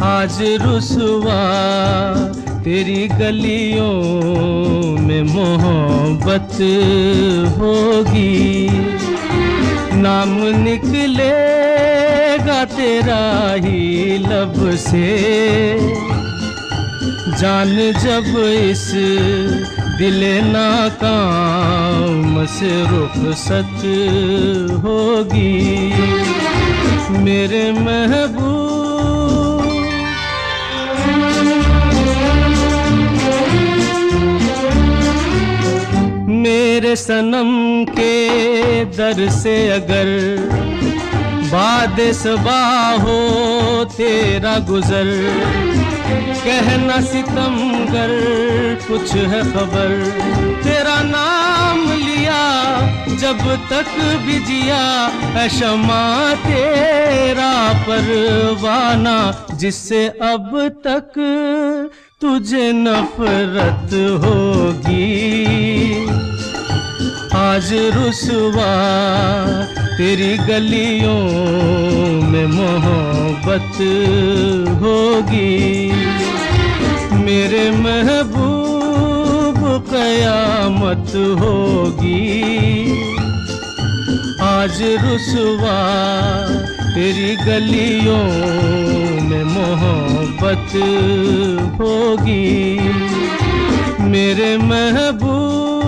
आज रुसवा तेरी गलियों में मोहब्बत होगी, नाम निकलेगा तेरा ही लब से। जान जब इस दिले नाकाम से रुखसत होगी, मेरे महबूब मेरे सनम के दर से अगर बादे सबा हो तेरा गुजर, कहना सितमगर कुछ है खबर। तेरा नाम लिया जब तक भी जिया, है शमा तेरा परवाना, जिससे अब तक तुझे नफरत होगी। आज रुसवा तेरी गलियों में मोहब्बत होगी, मेरे महबूब कयामत होगी। आज रुसवा तेरी गलियों में मोहब्बत होगी, मेरे महबूब।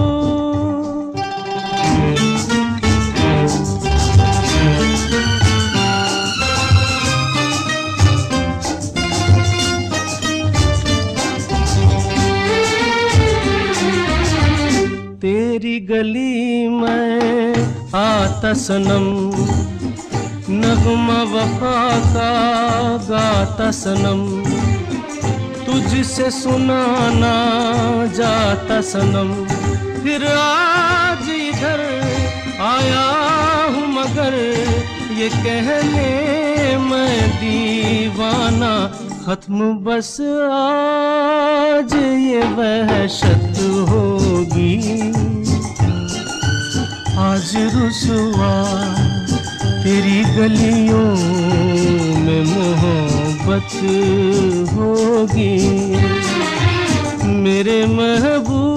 तेरी गली में आता सनम, नगमा वफा का गाता सनम, तुझसे सुनाना जाता सनम। फिर आज इधर आया हूँ मगर ये कहने मैं दीवाना, खत्म बस आज ये वहशत होगी। आज रुसवा तेरी गलियों में मोहब्बत होगी, मेरे महबूब।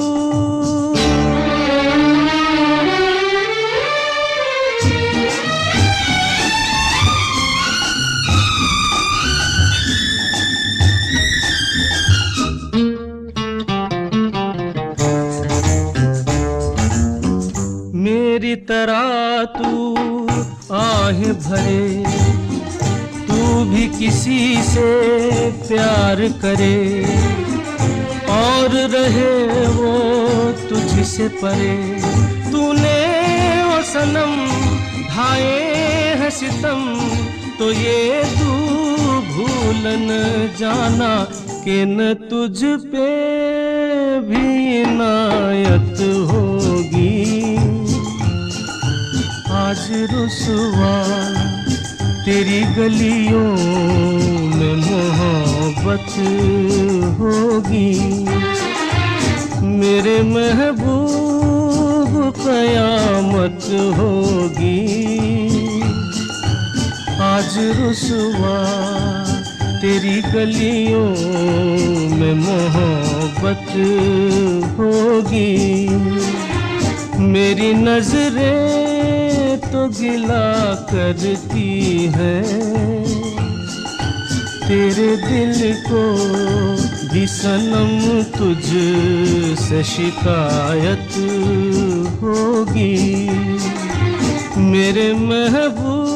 मेरी तरह तू आहें भरे, तू भी किसी से प्यार करे, और रहे वो तुझसे परे। तूने वो सनम ढाए है सितम, तो ये तू भूल न जाना कि न तुझ पे भी इनायत होगी। आज रुसवा तेरी गलियों में मोहब्बत होगी, मेरे महबूब कयामत होगी। आज रुसवा तेरी गलियों में मोहब्बत होगी, मेरी नजरें तो गिला करती है, तेरे दिल को भी सनम तुझ से शिकायत होगी, मेरे महबूब।